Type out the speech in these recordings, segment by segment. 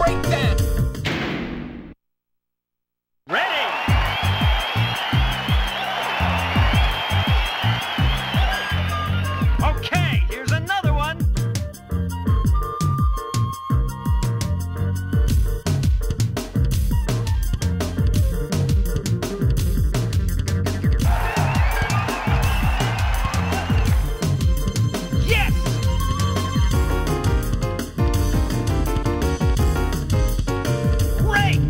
breakdance. Ready! Okay, here's another one. Yes! Great!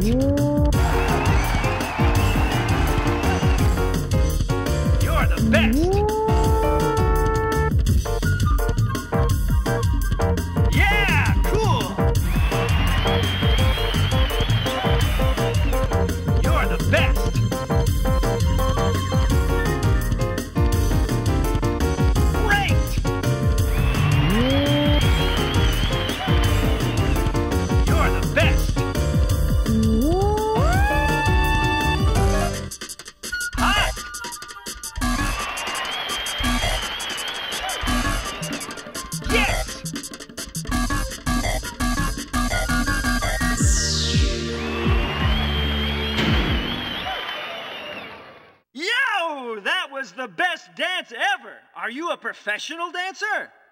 You're the best! Yeah, cool! You're the best! Great! You're the best! Hot! Yes! Yo! That was the best dance ever! Are you a professional dancer?